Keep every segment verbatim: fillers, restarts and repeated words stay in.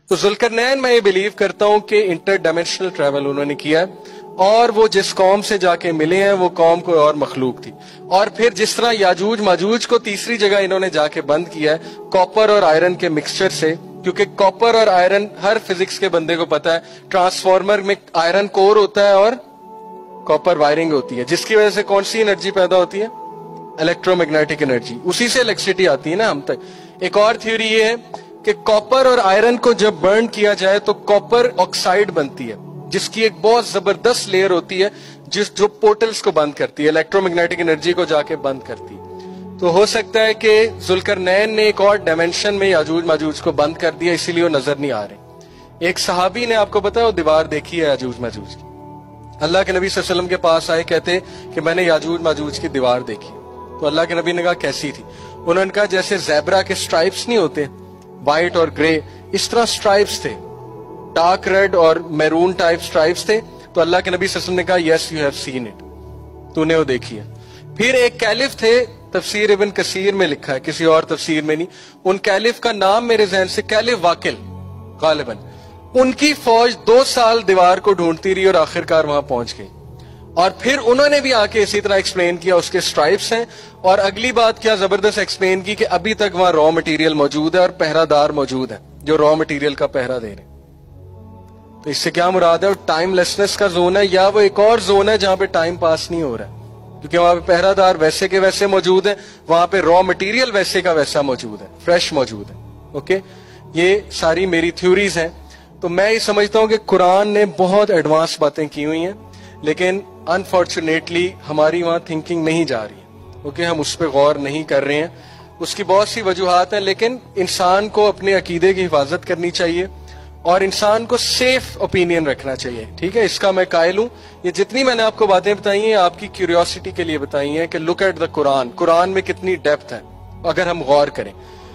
تو ذوالقرنین میں یہ بلیو کرتا ہوں کہ انٹر ڈائمینشنل ٹریول انہوں نے کیا ہے، اور وہ جس قوم سے جا کے ملے ہیں وہ قوم کوئی اور مخلوق تھی، اور پھر جس طرح یاجوج ماجوج کو تیسری جگہ انہوں نے جا کے بند کیا ہے کاپر اور آئرن کے مکسچر سے، کیونکہ کاپر اور آئرن ہر فزکس کے بندے کو پتا ہے، ٹرانسفارمر میں آئرن کور ہوتا ہے اور کاپر وائرنگ ہوتی ہے، جس کی وجہ سے کون سی انرجی پیدا ہوتی ہے؟ الیکٹرو میگنیٹک انرجی، اسی سے الیکٹریسٹی آتی ہے نا ہم تک۔ ایک اور تھیوری یہ ہے کہ کاپر اور آئرن کو جب برن کیا جائے تو کاپر آکسائڈ بنتی ہے، جس کی ایک بہت زبردست لیئر ہوتی ہے جس جو پورٹلز کو بند کرتی ہے، الیکٹرو میگنیٹک انرجی کو جا کے بند کرتی ہے۔ تو ہو سکتا ہے کہ ذوالقرنین نے ایک اور ڈائمینشن میں یاجوج ماجوج کو بند کر دیا، اسی لیے وہ نظر نہیں آ رہے۔ ایک صحابی نے آپ کو پتا وہ دیوار دیکھی ہے یاجوج ماجوج کی، اللہ کے نبی صلی اللہ علیہ وسلم کے پاس آئے، کہتے کہ میں نے یاجوج ماجوج کی دیوار دیکھی، تو اللہ کے نبی نے کہا کیسی تھی؟ انہوں نے کہا جیسے زیبرا کے سٹرائپس نہیں ہوتے وائٹ اور گرے، اس طرح سٹرائپس تھے، ڈارک ریڈ اور میرون ٹائپ سٹرائپس تھے۔ تو اللہ کے نبی صلی اللہ علیہ وسلم نے کہا yes you have seen it, تو نے وہ دیکھی ہے۔ پھر ایک کیلف تھے، تفسیر ابن کثیر میں لکھا ہے، کسی اور تفسیر میں نہیں، ان کیلف کا نام میرے ذہن سے کیلف واقل غالباً، ان کی فوج دو سال دیوار کو ڈھونڈتی رہی اور آخرکار وہاں پہنچ گئی، اور پھر انہوں نے بھی آ کے اسی طرح ایکسپلین کیا اس کے سٹرائپس ہیں، اور اگلی بات کیا زبردست ایکسپلین کی کہ ابھی تک وہاں را مٹیریل موجود ہے اور پہرہ دار موجود ہے جو را مٹیریل کا پہرہ دے رہے ہیں۔ تو اس سے کیا مراد ہے؟ ٹائم لیسنس کا زون ہے، یا وہ ایک اور زون ہے جہاں پہ ٹائم پاس نہیں ہو رہا ہے، کیونکہ وہاں پہ پہرہ دار ویسے کے ویسے موجود ہیں، وہاں پہ را مٹیریل ویسے کا ویسا موجود ہے، فریش موجود ہے۔ اوکے، یہ ساری میری تھیوریز ہیں۔ تو میں یہ سمجھتا ہوں کہ قرآن نے بہت ایڈوانس باتیں کی ہوئی ہیں، لیکن انفارچونیٹلی ہماری وہاں تھنکنگ نہیں جا رہی ہے، اوکے، ہم اس پہ غور نہیں کر رہے ہیں۔ اس کی بہت سی وجوہات ہیں، لیکن انسان کو اپنے عقیدے کی حفاظت کرنی چاہیے اور انسان کو سیف اوپینین رکھنا چاہیے، ٹھیک ہے؟ اس کا میں قائل ہوں۔ یہ جتنی میں نے آپ کو باتیں بتائی ہیں آپ کی کیوریوسٹی کے لیے بتائی ہیں کہ لک ایٹ دا قرآن، قرآن میں کتنی ڈیپتھ ہے اگر ہم غور کریں۔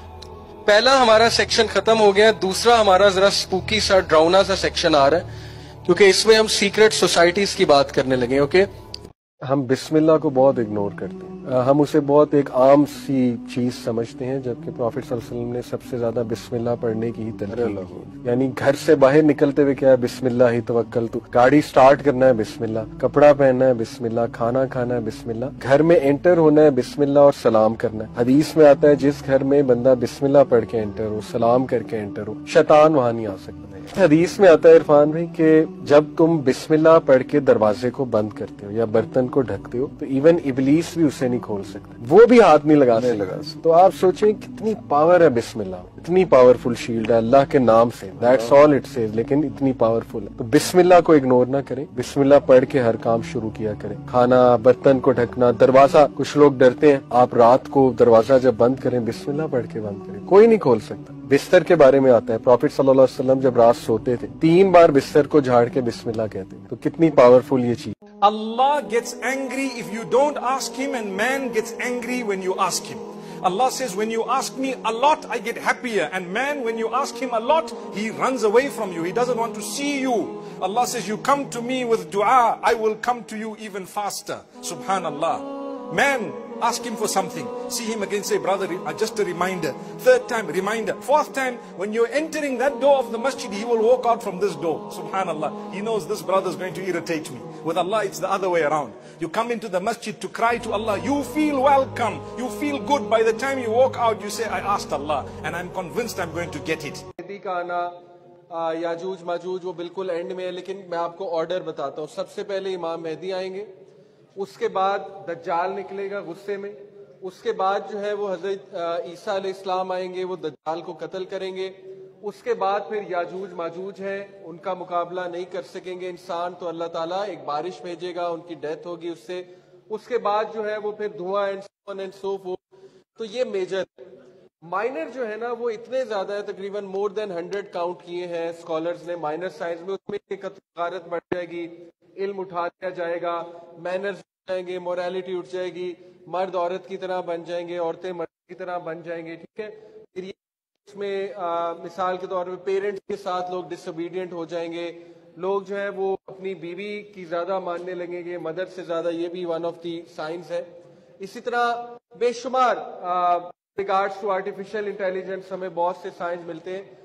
پہلا ہمارا سیکشن ختم ہو گیا، دوسرا ہمارا ذرا سپوکی سا ڈراؤنا سا سیکشن آ رہا ہے، کیونکہ اس میں ہم سیکرٹ سوسائٹیز کی بات کرنے لگے۔ اوکے، ہم بسم اللہ کو بہت اگنور کرتے ہیں، ہم اسے بہت ایک عام سی چیز سمجھتے ہیں، جبکہ پروفٹ صلی اللہ علیہ وسلم نے سب سے زیادہ بسم اللہ پڑھنے کی ہی تلقین کی۔ یعنی گھر سے باہر نکلتے ہوئے کیا ہے؟ بسم اللہ ہی توکلت، گاڑی سٹارٹ کرنا ہے بسم اللہ، کپڑا پہننا ہے بسم اللہ، کھانا کھانا ہے بسم اللہ، گھر میں انٹر ہونا ہے بسم اللہ اور سلام کرنا ہے۔ حدیث میں آتا ہے جس گھر میں بندہ بسم اللہ پڑھ کے انٹر ہو، سلام کر کے انٹر ہو، شیطان وہاں نہیں آ سکتا۔ حدیث میں آتا ہے عرفان بھائی کہ جب تم بسم اللہ پڑھ کے دروازے کو بند کرتے ہو یا برتن کو ڈھکتے ہو تو ایون ابلیس بھی اسے نہیں کھول سکتا، وہ بھی ہاتھ نہیں لگا سکتا۔ تو آپ سوچیں کتنی پاور ہے بسم اللہ، اتنی پاورفل شیلڈ ہے اللہ کے نام سے، دیٹس آل اٹ سیز، لیکن اتنی پاورفل ہے۔ تو بسم اللہ کو اگنور نہ کریں، بسم اللہ پڑھ کے ہر کام شروع کیا کریں، کھانا، برتن کو ڈھکنا، دروازہ، کچھ لوگ ڈرتے ہیں، آپ رات کو دروازہ جب بند کریں بسم اللہ پڑھ کے بند کریں، کوئی نہیں کھول سکتا۔ بستر کے بارے میں آتا ہے، پروفٹ صلی اللہ علیہ وسلم جب رات سوتے تھے تین بار بستر کو جھاڑ کے بسم اللہ کہتے ہیں، تو کتنی پاورفل یہ چیز۔ Allah gets angry if you don't ask him, and man gets angry when you ask him. Allah says, when you ask me a lot, I get happier. And man, when you ask him a lot, he runs away from you. He doesn't want to see you. Allah says, you come to me with dua, I will come to you even faster. Subhanallah. Man, ask him for something. See him again, say, brother, just a reminder. Third time, reminder. Fourth time, when you're entering that door of the masjid, he will walk out from this door. Subhanallah. He knows this brother is going to irritate me. With Allah, it's the other way around. You come into the masjid to cry to Allah. You feel welcome. You feel good. By the time you walk out, you say, I asked Allah, and I'm convinced I'm going to get it. مہدی کا آنا، یاجوج ماجوج وہ بالکل and میں ہے، لیکن میں آپ کو آرڈر بتاتا ہوں۔ سب سے پہلے امام مہدی آئیں گے، اس کے بعد دجال نکلے گا غصے میں، اس کے بعد جو ہے وہ حضرت عیسیٰ علیہ السلام آئیں گے، وہ دجال کو قتل کریں گے، اس کے بعد پھر یاجوج ماجوج ہیں، ان کا مقابلہ نہیں کر سکیں گے انسان، تو اللہ تعالیٰ ایک بارش بھیجے گا، ان کی ڈیتھ ہوگی اس سے، اس کے بعد جو ہے وہ پھر دھواں and so on and so forth. تو یہ میجر۔ مائنر جو ہے نا وہ اتنے زیادہ ہے، تقریباً مور دین ہنڈریڈ کاؤنٹ کیے ہیں اسکالرز نے مائنر سائنس میں، اس میں غارت بڑھ جائے گی، علم اٹھا لیا جائے گا، مینرز جائیں گے، موریلٹی اٹھ جائے گی، مرد عورت کی طرح بن جائیں گے، عورتیں مرد کی طرح بن جائیں گے، ٹھیک ہے۔ پھر یہ اس میں مثال کے طور پہ پیرنٹس کے ساتھ لوگ ڈس اوبیڈینٹ ہو جائیں گے، لوگ جو ہے وہ اپنی بیوی کی زیادہ ماننے لگیں گے مدر سے زیادہ، یہ بھی ون آف دی سائنس ہے۔ اسی طرح بے شمار ریگارڈس ٹو آرٹیفیشل انٹیلیجنس ہمیں بہت سے سائنس ملتے ہیں،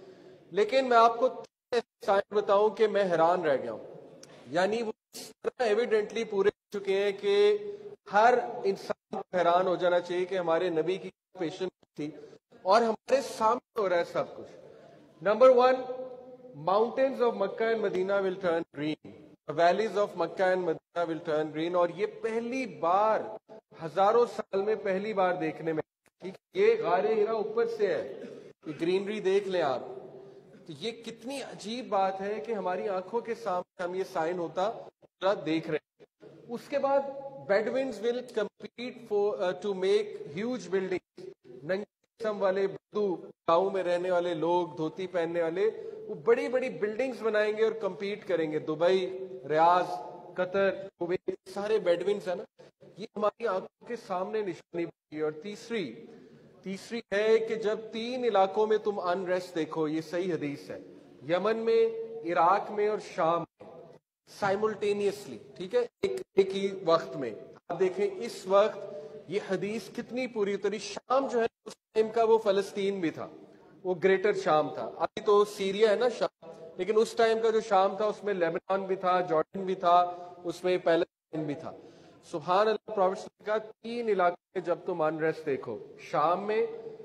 لیکن میں آپ کو سائن بتاؤں کہ میں حیران رہ گیا ہوں. یعنی وہ ایویڈنٹلی پورے ہو چکے ہیں کہ ہر انسان کو حیران ہو جانا چاہیے کہ ہمارے نبی کی پیشنس تھی اور ہمارے سامنے ہو رہا ہے سب کچھ. Number one, mountains of Makkah and Medina will turn green. The valleys of Makkah and Medina will turn green. اور یہ پہلی بار ہزاروں سال میں پہلی بار دیکھنے میں, یہ غار ہرا اوپر سے ہے, یہ گرینری دیکھ لیں آپ. تو یہ کتنی عجیب بات ہے کہ ہماری آنکھوں کے سامنے ہم یہ سائن ہوتا دیکھ رہے ہیں. اس کے بعد Bedouins will compete for to make huge building. ننگے قسم والے بدو گاؤں میں رہنے والے لوگ, دھوتی پہننے والے, وہ بڑی بڑی بلڈنگز بنائیں گے اور کمپیٹ کریں گے. دبئی, ریاض, قطر, کویت, سارے بیڈوینز ہیں نا. یہ ہماری آنکھوں کے سامنے نشانی بنی. اور تیسری تیسری ہے کہ جب تین علاقوں میں تم انریسٹ دیکھو, یہ صحیح حدیث ہے, یمن میں, عراق میں اور شام میں سائملٹینیسلی, ٹھیک ہے, ایک ایک ہی وقت میں. آپ دیکھیں اس وقت یہ حدیث کتنی پوری اتری. شام جو ہے اس ٹائم کا وہ فلسطین بھی تھا, وہ گریٹر شام تھا. ابھی تو سیریا ہے نا شام, لیکن اس ٹائم کا جو شام تھا اس میں لیبنان بھی تھا, جارڈن بھی تھا, اس میں پیلسٹین بھی تھا. سبحان اللہ. پروفیٹ نے کہا تین علاقے میں جب تم انریسٹ دیکھو, شام میں,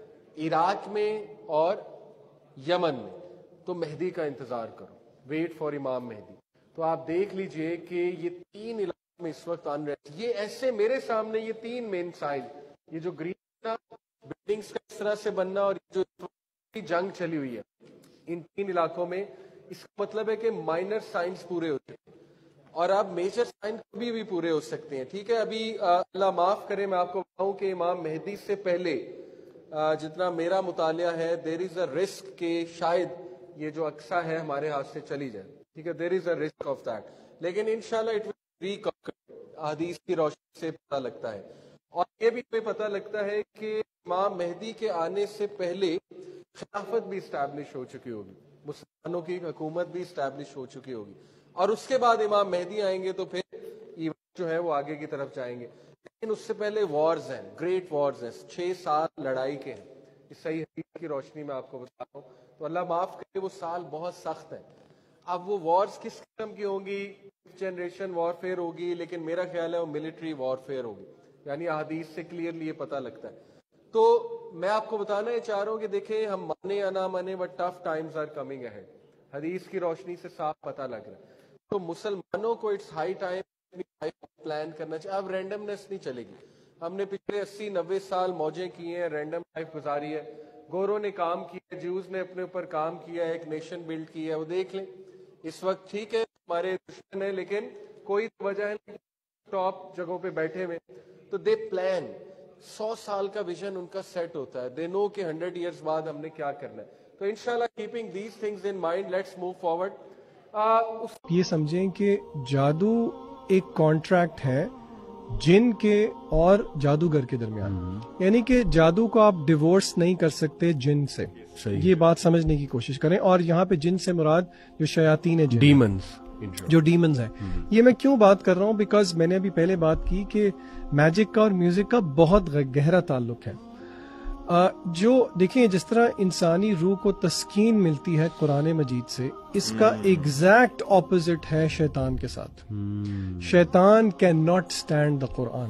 عراق میں اور یمن میں, تو مہدی کا انتظار کرو, ویٹ فار امام مہدی. تو آپ دیکھ لیجئے کہ یہ تین علاقوں میں اس وقت انریسٹ, یہ ایسے میرے سامنے یہ تین مین سائن, یہ جو گرین بلڈنگز کا اس طرح سے بننا اور جو جنگ چلی ہوئی ہے ان تین علاقوں میں, اس کا مطلب ہے کہ مائنر سائنس پورے ہوتے ہیں اور اب میجر سائن کبھی بھی پورے ہو سکتے ہیں. ٹھیک ہے, ابھی اللہ معاف کرے میں آپ کو بتاؤں کہ امام مہدی سے پہلے جتنا میرا مطالعہ ہے, دیر از اے رسک کہ شاید یہ جو اقصیٰ ہے ہمارے ہاتھ سے چلی جائے. ٹھیک ہے, there is a risk of that, لیکن انشاءاللہ اٹ ول ریکنکر. حدیث کی روشنی سے پتہ لگتا ہے. اور یہ بھی ہمیں پتہ لگتا ہے کہ امام مہدی کے آنے سے پہلے خلافت بھی اسٹیبلش ہو چکی ہوگی, مسلمانوں کی حکومت بھی اسٹیبلش ہو چکی ہوگی, اور اس کے بعد امام مہدی آئیں گے تو پھر ایونٹ جو ہے وہ آگے کی طرف جائیں گے. لیکن اس سے پہلے وارز ہیں, گریٹ وارز ہیں, چھ سال لڑائی کے ہیں. اس صحیح حدیث کی روشنی میں آپ کو بتا رہا ہوں. تو اللہ معاف کرے وہ سال بہت سخت ہیں. اب وہ وارز کس قسم کی ہوں گی, جنریشن وار فیئر ہوگی, لیکن میرا خیال ہے وہ ملٹری وار فیئر ہوگی, یعنی احادیث سے کلیئرلی یہ پتہ لگتا ہے. تو میں آپ کو بتانا یہ چاہ رہا ہوں کہ دیکھیں ہم مانے یا نہ مانے, but tough times are coming ahead. حدیث کی روشنی سے صاف پتہ لگ رہا ہے. تو مسلمانوں کو اٹس ہائی ٹائم پلان کرنا چاہیے. اب رینڈمنس نہیں چلے گی. ہم نے پچھلے اسی نوے سال موجیں کی ہیں, رینڈم لائف گزاری ہے. گوروں نے کام کیا, جیوز نے اپنے اوپر کام کیا ہے, ایک نیشن بلڈ کی ہے. وہ دیکھ لیں اس وقت ٹھیک ہے ہمارے دشمن ہے, لیکن کوئی وجہ ہے ٹاپ جگہوں پہ بیٹھے ہوئے. تو دے پلان, سو سال کا ویژن ان کا سیٹ ہوتا ہے. دے نو کہ ہنڈریڈ ایئرز بعد ہم نے کیا کرنا ہے. تو انشاءاللہ keeping these things in mind, let's move forward. یہ سمجھیں کہ جادو ایک کانٹریکٹ ہے جن کے اور جادوگر کے درمیان, یعنی کہ جادو کو آپ ڈیورس نہیں کر سکتے جن سے. یہ بات سمجھنے کی کوشش کریں. اور یہاں پہ جن سے مراد جو شیاطین ہیں, ڈیمنز, جو ڈیمنز ہیں. یہ میں کیوں بات کر رہا ہوں, بیکاز میں نے ابھی پہلے بات کی کہ میجک کا اور میوزک کا بہت گہرا تعلق ہے. جو دیکھیں جس طرح انسانی روح کو تسکین ملتی ہے قرآن مجید سے, اس کا ایگزیکٹ اپوزٹ ہے شیطان کے ساتھ. شیطان کین ناٹ اسٹینڈ دا قرآن.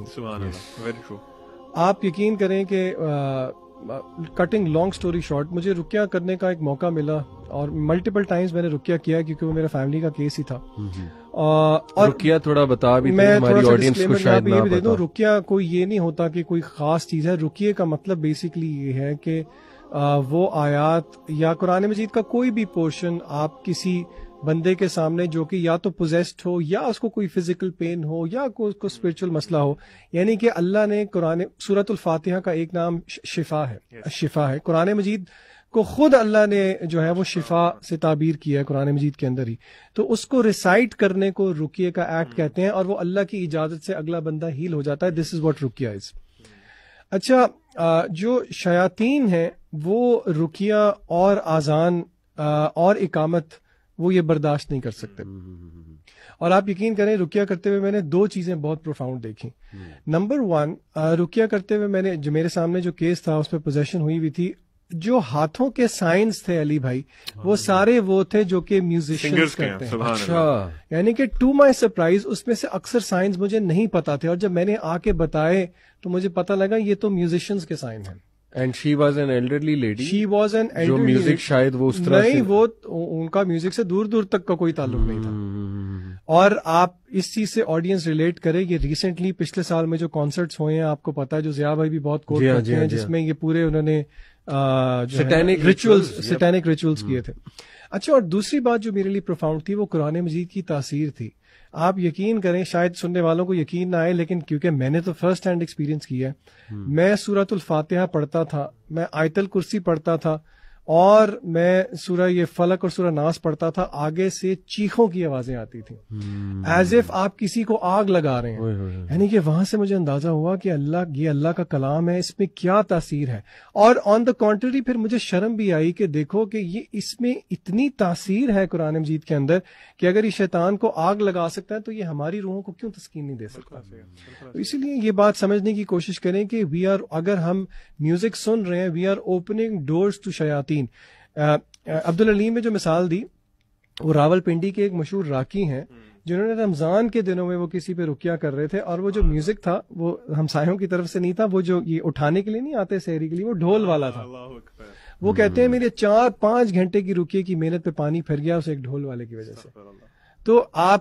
آپ یقین کریں کہ کٹنگ لانگ سٹوری شارٹ, مجھے رقیہ کرنے کا ایک موقع ملا اور ملٹیپل ٹائمز میں نے رقیہ کیا کیونکہ وہ میرا فیملی کا کیس ہی تھا. اور رقیہ تھوڑا بتا بھی میں ہماری آڈینس کو شاید نہ دے دوں, رقیہ کوئی یہ نہیں ہوتا کہ کوئی خاص چیز ہے. رقیہ کا مطلب بیسیکلی یہ ہے کہ وہ آیات یا قرآن مجید کا کوئی بھی پورشن آپ کسی بندے کے سامنے جو کہ یا تو پوزیسڈ ہو یا اس کو کوئی فزیکل پین ہو یا کوئی اس کو اسپرچل مسئلہ ہو, یعنی کہ اللہ نے قرآن سورۃ الفاتحہ کا ایک نام شفا ہے, شفا ہے. قرآن مجید کو خود اللہ نے جو ہے وہ شفا سے تعبیر کیا ہے قرآن مجید کے اندر ہی. تو اس کو ریسائٹ کرنے کو رقیہ کا ایکٹ کہتے ہیں, اور وہ اللہ کی اجازت سے اگلا بندہ ہیل ہو جاتا ہے. دس از واٹ رقیہ از. اچھا, جو شیاطین ہیں وہ رقیہ اور آذان اور اقامت وہ یہ برداشت نہیں کر سکتے. اور آپ یقین کریں رقیہ کرتے ہوئے میں نے دو چیزیں بہت پروفاؤنڈ دیکھی. نمبر ون, رقیہ کرتے ہوئے میں نے جو میرے سامنے جو کیس تھا اس پہ پوزیشن ہوئی ہوئی تھی, جو ہاتھوں کے سائنس تھے علی بھائی وہ سارے وہ تھے جو کہ میوزیشینز کرتے ہیں. اچھا یعنی کہ ٹو مائی سرپرائز اس میں سے اکثر سائنس مجھے نہیں پتا تھے اور جب میں نے آ کے بتائے تو مجھے پتا لگا یہ تو میوزیشینز کے سائن ہیں. And she was an elderly lady. She was an جو میوزک شاید وہ اس طرح نہیں, وہ ان کا میوزک سے دور دور تک کا کوئی تعلق نہیں تھا. اور آپ اس چیز سے آڈینس ریلیٹ کرے, یہ ریسنٹلی پچھلے سال میں جو کانسرٹس ہوئے ہیں آپ کو پتا ہے, جو ضیاء بھائی بھی بہت کوٹ کرتے ہیں, جس میں یہ پورے انہوں نے سیٹینک ریچولز سیٹینک ریچولز کیے تھے. اچھا, اور دوسری بات جو میرے لیے پروفاؤنڈ تھی وہ قرآن مجید کی تاثیر تھی. آپ یقین کریں, شاید سننے والوں کو یقین نہ آئے, لیکن کیونکہ میں نے تو فرسٹ ہینڈ ایکسپیرینس کیا ہے. میں سورۃ الفاتحہ پڑھتا تھا, میں آیت الکرسی پڑھتا تھا, اور میں سورہ یہ فلق اور سورہ ناس پڑھتا تھا, آگے سے چیخوں کی آوازیں آتی تھیں ایز اف آپ کسی کو آگ لگا رہے ہیں. یعنی کہ وہاں سے مجھے اندازہ ہوا کہ اللہ یہ اللہ کا کلام ہے, اس میں کیا تاثیر ہے. اور آن دا کانٹری پھر مجھے شرم بھی آئی کہ دیکھو کہ یہ اس میں اتنی تاثیر ہے قرآن مجید کے اندر کہ اگر یہ شیطان کو آگ لگا سکتا ہے تو یہ ہماری روحوں کو کیوں تسکین نہیں دے سکتا. تو اسی لیے یہ بات سمجھنے کی کوشش کریں کہ وی آر, اگر ہم میوزک سن رہے ہیں, we are opening doors to شیاطین. عبدالعلیم میں جو مثال دی وہ راول پنڈی کے ایک مشہور راکی ہیں جنہوں نے رمضان کے دنوں میں وہ کسی پہ رقیہ کر رہے تھے, اور وہ جو میوزک تھا وہ ہمسایوں کی طرف سے نہیں تھا, وہ جو یہ اٹھانے کے لیے نہیں آتے سحری کے لیے, وہ ڈھول والا تھا. وہ کہتے ہیں میرے چار پانچ گھنٹے کی رقیے کی محنت پہ پانی پھر گیا اسے ایک ڈھول والے کی وجہ سے. تو آپ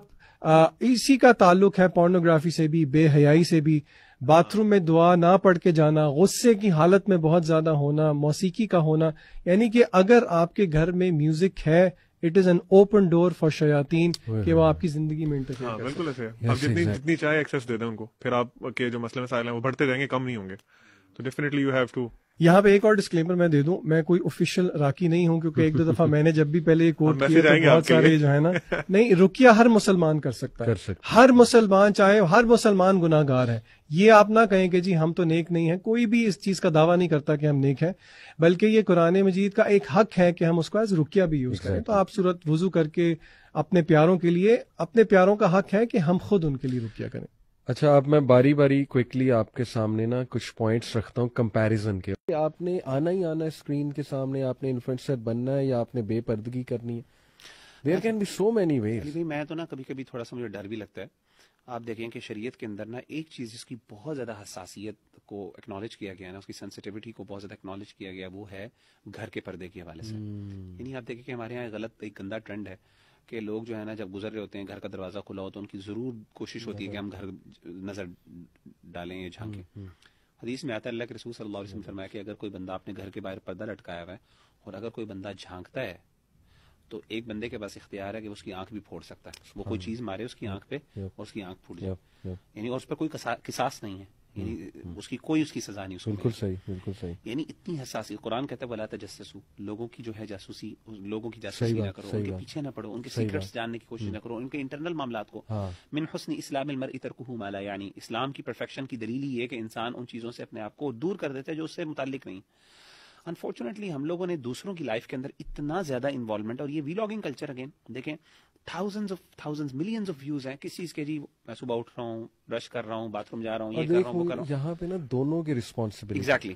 اسی کا تعلق ہے پورنوگرافی سے بھی, بے حیائی سے بھی. باتھ روم میں دعا نہ پڑھ کے جانا, غصے کی حالت میں بہت زیادہ ہونا, موسیقی کا ہونا. یعنی کہ اگر آپ کے گھر میں میوزک ہے, it is an open door for شیاطین کہ وہ آپ کی زندگی میں انٹرفیئر کر سکتے ہیں. بالکل ایسے آپ جتنی جتنی چاہے ایکسیس دے دیں ان کو, پھر آپ کے جو مسئلے مسائل ہیں وہ بڑھتے جائیں گے, کم نہیں ہوں گے. تو ڈیفینیٹلی یو ہیو ٹو. یہاں پہ ایک اور ڈسکلیمر میں دے دوں, میں کوئی آفیشیل راکی نہیں ہوں, کیونکہ ایک دو دفعہ میں نے جب بھی پہلے یہ کوٹ کیا تو بہت سارے جو ہے نا, نہیں, رقیہ ہر مسلمان کر سکتا ہے, ہر مسلمان, چاہے ہر مسلمان گناہ گار ہے. یہ آپ نہ کہیں کہ جی ہم تو نیک نہیں ہیں, کوئی بھی اس چیز کا دعویٰ نہیں کرتا کہ ہم نیک ہیں, بلکہ یہ قرآن مجید کا ایک حق ہے کہ ہم اس کو ایز رقیہ بھی یوز کریں. تو آپ صورت وضو کر کے اپنے پیاروں کے لیے, اپنے پیاروں کا حق ہے کہ ہم خود ان کے لیے رقیہ کریں. اچھا, اب میں باری باری کوئکلی آپ کے سامنے نا کچھ پوائنٹس رکھتا ہوں کمپیریزن کے. آپ نے آنا ہی آنا اسکرین کے سامنے, آپ نے انفلوئنسر بننا ہے یا آپ نے بے پردگی کرنی ہے. There can be so many ways. میں تو نا کبھی کبھی تھوڑا سا مجھے ڈر بھی لگتا ہے. آپ دیکھیں کہ شریعت کے اندر نا ایک چیز جس کی بہت زیادہ حساسیت کو اکنالج کیا گیا ہے نا, اس کی سینسٹیوٹی کو بہت زیادہ اکنالج کیا گیا, وہ ہے گھر کے پردے کے حوالے سے. یعنی آپ دیکھیں کہ ہمارے یہاں غلط ایک گندا ٹرینڈ ہے کہ لوگ جو ہے نا جب گزر رہے ہوتے ہیں, گھر کا دروازہ کھلا ہو تو ان کی ضرور کوشش ہوتی ہے کہ ہم گھر نظر ڈالیں یا جھانکیں. حدیث میں آتا ہے, اللہ کے رسول صلی اللہ علیہ وسلم نے فرمایا کہ اگر کوئی بندہ اپنے گھر کے باہر پردہ لٹکایا ہوا ہے اور اگر کوئی بندہ جھانکتا ہے تو ایک بندے کے پاس اختیار ہے کہ اس کی آنکھ بھی پھوڑ سکتا ہے. وہ کوئی چیز مارے اس کی آنکھ پہ اور اس کی آنکھ پھوٹ جائے, یعنی اور اس پر کوئی قصاص نہیں ہے, یعنی اس کی کوئی اس کی سزا نہیں. بالکل صحیح, بالکل صحیح. یعنی اتنی حساسی. قرآن کہتا ہے ولا تجسسوا, لوگوں کی جو ہے جاسوسی, لوگوں کی جاسوسی نہ کرو, ان کے پیچھے نہ پڑو, ان کے سیکرٹس جاننے کی کوشش نہ کرو, ان کے انٹرنل معاملات کو. من حسن اسلام المرء ترکہ ما لا یعنی, اسلام کی پرفیکشن کی دلیل یہ ہے کہ انسان ان چیزوں سے اپنے آپ کو دور کر دیتا ہے جو اس سے متعلق نہیں. انفارچونیٹلی ہم لوگوں نے دوسروں کی لائف کے اندر اتنا زیادہ انوالومنٹ, اور یہ ویلاگنگ کلچر اگین دیکھیں, thousands of thousands millions of views ہیں کس چیز کے, جی میں صبح اٹھ رہا ہوں, برش کر رہا ہوں, باتھ روم جا رہا ہوں, یہ کر رہا ہوں, وہ کر رہا ہوں. یہاں پہ نا دونوں کی رسپانسبلٹی. ایگزیکٹلی.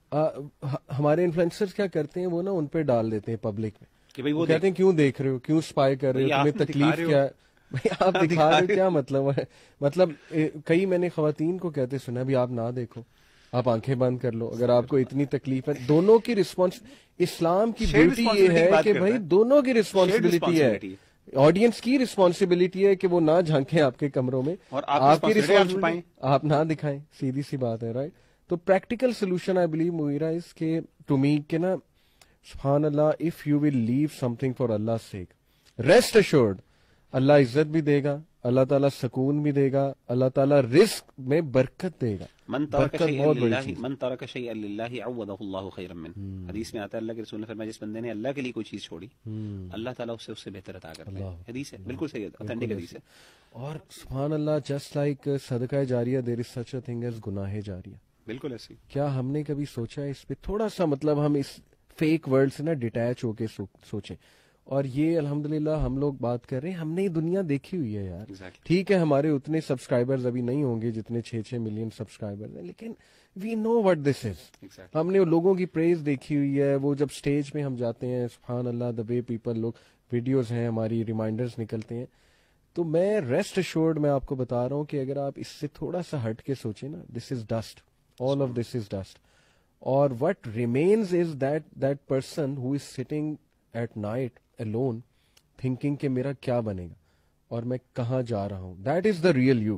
ہمارے انفلوئنسرز کیا کرتے ہیں, وہ نا ان پہ ڈال دیتے ہیں پبلک میں کہ بھائی وہ کہتے ہیں کیوں دیکھ رہے ہو, کیوں اسپائی کر رہے ہو, تمہیں تکلیف کیا ہے, بھائی آپ دکھا رہے ہو, کیا مطلب ہے. مطلب کئی میں نے خواتین کو کہتے سنا بھی آپ نہ دیکھو, آپ آنکھیں بند کر لو اگر آپ کو اتنی تکلیف ہے. دونوں کی رسپانس, اسلام کی بیوٹی یہ ہے کہ بھائی دونوں کی رسپانسبلٹی ہے, آڈینس کی رسپانسبلٹی ہے کہ وہ نہ جھانکیں آپ کے کمروں میں, اور آپ کی رسپانسبلٹی آپ نہ دکھائیں, سیدھی سی بات ہے, رائٹ. تو پریکٹیکل سولوشن آئی بلیو مویرا اس کے ٹو می کہ نا سبحان Allah, if you will leave something for Allah sake, rest assured Allah عزت بھی دے گا, اللہ تعالیٰ سکون بھی دے گا, اللہ تعالیٰ رزق میں برکت دے گا. من ترک شیئا للہ من ترک شیئا للہ عوضہ اللہ خیرا منہ. حدیث میں آتا ہے اللہ کے رسول نے فرمایا جس بندے نے اللہ کے لیے کوئی چیز چھوڑی اللہ تعالیٰ اسے اس سے بہتر عطا کرتا ہے. حدیث ہے, بالکل صحیح, اوتھینٹک حدیث ہے. اور سبحان اللہ, جسٹ لائک صدقہ جاریہ دیر از سچ اے تھنگ ایز گناہ جاریہ. بالکل ایسی. کیا ہم نے کبھی سوچا ہے اس پہ تھوڑا سا, مطلب ہم اس فیک ورلڈ سے نا ڈیٹیچ ہو کے سوچیں, اور یہ الحمدللہ ہم لوگ بات کر رہے ہیں, ہم نے یہ دنیا دیکھی ہوئی ہے یار. Exactly. ٹھیک ہے ہمارے اتنے سبسکرائبرز ابھی نہیں ہوں گے جتنے چھ چھ ملین سبسکرائبر ہیں, لیکن وی نو وٹ دس از. ہم نے لوگوں کی پریز دیکھی ہوئی ہے, وہ جب سٹیج پہ ہم جاتے ہیں, سبحان اللہ, دا وے پیپل, لوگ ویڈیوز ہیں ہماری, ریمائنڈرز نکلتے ہیں. تو میں ریسٹ ایشورڈ میں آپ کو بتا رہا ہوں کہ اگر آپ اس سے تھوڑا سا ہٹ کے سوچیں نا, this is dust, all of this is dust. اور what remains is that that person who is sitting at night alone thinking کہ میرا کیا بنے گا اور میں کہاں جا رہا ہوں. That is the real you.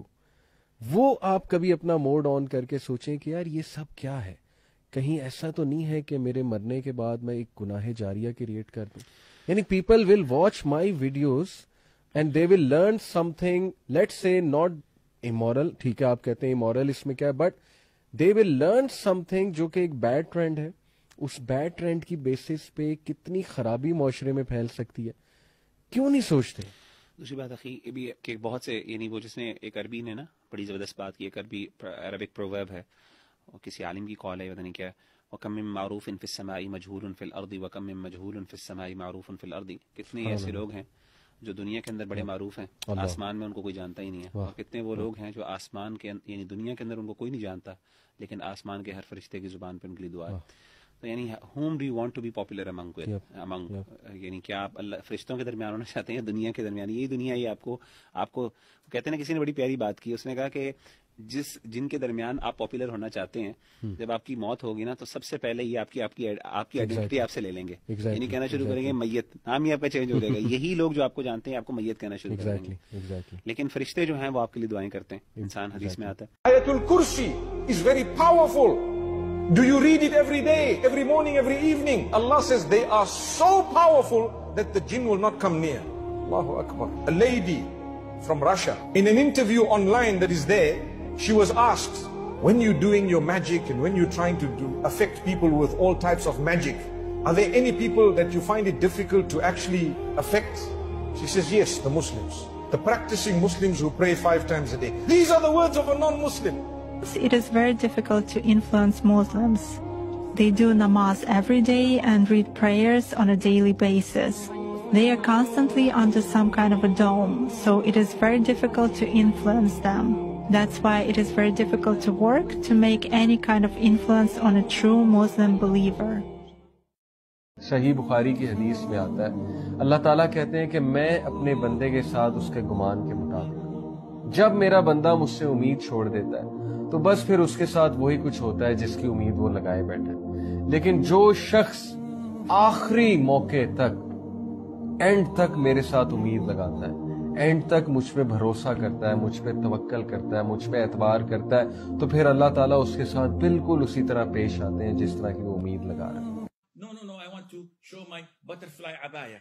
وہ آپ کبھی اپنا موڈ آن کر کے سوچیں کہ یار یہ سب کیا ہے, کہیں ایسا تو نہیں ہے کہ میرے مرنے کے بعد میں ایک گناہ جاریہ کریٹ کر دوں. یعنی people will watch my videos and they will learn something, let say not immoral, ٹھیک ہے آپ کہتے ہیں امورل اس میں کیا ہے, but they will learn something جو کہ ایک بیڈ ٹرینڈ ہے. اس بیڈ ٹرینڈ کی بیسس پہ کتنی خرابی معاشرے میں پھیل سکتی ہے, کیوں نہیں سوچتے؟ دوسری بات اخی یہ بھی کہ بہت سے, یعنی وہ جس نے ایک عربی نے نا بڑی زبردست بات کی, ایک عربی عربک پروورب ہے, اور کسی عالم کی قول ہے, پتہ نہیں کیا, وَكَم مِّن مَّعْرُوفٍ فِي السَّمَاءِ مَجْهُولٌ فِي الْأَرْضِ وَكَم مِّن مَّجْهُولٌ فِي السَّمَاءِ مَعْرُوفٌ فِي الْأَرْضِ. کتنے ایسے لوگ ہیں جو دنیا کے اندر بڑے معروف ہیں, آسمان میں ان کو کوئی جانتا ہی نہیں ہے, اور کتنے وہ لوگ ہیں جو آسمان کے یعنی دنیا کے اندر ان کو کوئی نہیں جانتا, لیکن آسمان کے ہر فرشتے کی زبان پہ ان کے لیے دعا ہے. تو یعنی whom do you want to be popular among among یعنی کیا آپ اللہ فرشتوں کے درمیان ہونا چاہتے ہیں, دنیا کے درمیان؟ یہی دنیا یہ آپ کو آپ کو کہتے ہیں نا, کسی نے بڑی پیاری بات کی, اس نے کہا کہ جس جن کے درمیان آپ پاپولر ہونا چاہتے ہیں, جب آپ کی موت ہوگی نا تو سب سے پہلے یہ آپ کی آپ کی آپ کی آئیڈینٹی آپ سے لے لیں گے, یعنی کہنا شروع کریں گے میت, نام ہی آپ کا چینج ہو جائے گا. یہی لوگ جو آپ کو جانتے ہیں آپ کو میت کہنا شروع کریں گے, لیکن فرشتے جو ہیں وہ آپ کے لیے دعائیں کرتے ہیں. انسان حدیث میں آتا ہے آیت الکرسی is very powerful. Do you read it every day, every morning, every evening? Allah says they are so powerful that the jinn will not come near. Allahu Akbar. A lady from Russia, in an interview online that is there, she was asked, when you're doing your magic and when you're trying to do, affect people with all types of magic, are there any people that you find it difficult to actually affect? She says, yes, the Muslims. The practicing Muslims who pray five times a day. These are the words of a non-Muslim. It is very difficult to influence Muslims. They do namaz every day and read prayers on a daily basis. They are constantly under some kind of a dome, so it is very difficult to influence them. That's why it is very difficult to work to make any kind of influence on a true Muslim believer. صحیح بخاری کی حدیث میں آتا ہے, اللہ تعالیٰ کہتے ہیں کہ میں اپنے بندے کے ساتھ اس کے گمان کے مطابق, جب میرا بندہ مجھ سے امید چھوڑ دیتا ہے تو بس پھر اس کے ساتھ وہی کچھ ہوتا ہے جس کی امید وہ لگائے بیٹھے. لیکن جو شخص آخری موقع تک, اینڈ تک میرے ساتھ امید لگاتا ہے, اینڈ تک مجھ پہ بھروسہ کرتا ہے, مجھ پہ توکل کرتا ہے, مجھ پہ اعتبار کرتا ہے, تو پھر اللہ تعالیٰ اس کے ساتھ بالکل اسی طرح پیش آتے ہیں جس طرح کی وہ امید لگا رہے ہیں. No, no, no, I want to show my butterfly abaya.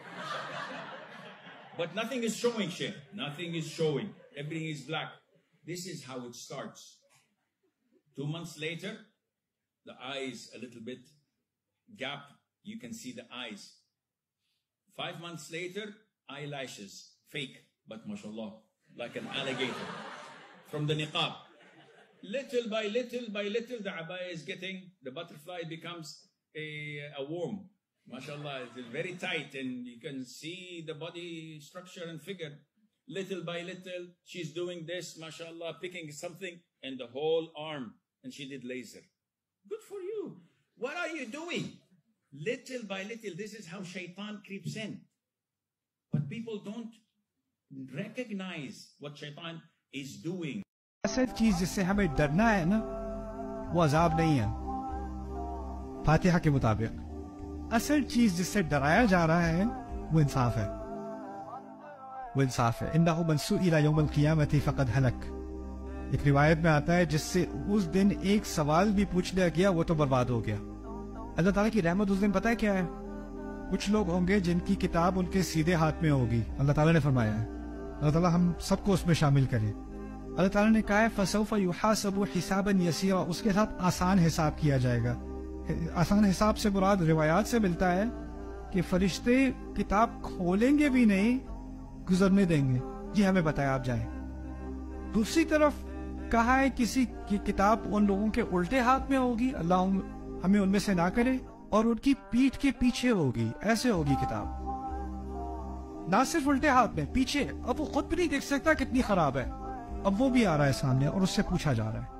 But nothing is showing, Sheikh. Nothing is showing. Everything is black. This is how it starts. Two months later, the eyes a little bit gap. You can see the eyes. Five months later, eyelashes. Fake, but mashallah, like an alligator. From the niqab. Little by little by little, the abaya is getting, the butterfly becomes a, a worm. MashaAllah, it's very tight and you can see the body structure and figure. Little by little, she's doing this, MashaAllah, picking something and the whole arm. And she did laser. Good for you. What are you doing? Little by little, this is how shaitan creeps in. But people don't recognize what shaitan is doing. اصل چیز جس سے ہمیں ڈرنا ہے نا وہ عذاب نہیں ہے فاتحہ کے مطابق. اصل چیز جس سے ڈرایا جا رہا ہے وہ انصاف ہے, وہ انصاف ہے. انہ من سئل یوم القیامۃ فقد ہلک. ایک روایت میں آتا ہے جس سے اس دن ایک سوال بھی پوچھ لیا گیا وہ تو برباد ہو گیا. اللہ تعالیٰ کی رحمت اس دن پتہ ہے کیا ہے؟ کچھ لوگ ہوں گے جن کی کتاب ان کے سیدھے ہاتھ میں ہوگی. اللہ تعالیٰ نے فرمایا ہے, اللہ تعالیٰ ہم سب کو اس میں شامل کرے. اللہ تعالیٰ نے کہا ہے فسوف یحاسب حسابا یسیرا, اس کے ساتھ آسان حساب کیا جائے گا. آسان حساب سے مراد روایات سے ملتا ہے کہ فرشتے کتاب کھولیں گے بھی نہیں, گزرنے دیں گے, جی ہمیں بتایا آپ جائیں. دوسری طرف کہا ہے کسی کی کتاب ان لوگوں کے الٹے ہاتھ میں ہوگی, اللہ ہمیں ان میں سے نہ کرے, اور ان کی پیٹھ کے پیچھے ہوگی, ایسے ہوگی کتاب. نہ صرف الٹے ہاتھ میں، پیچھے، اب وہ خود بھی نہیں دیکھ سکتا کتنی خراب ہے، اب وہ بھی آ رہا ہے سامنے اور اس سے پوچھا جا رہا ہے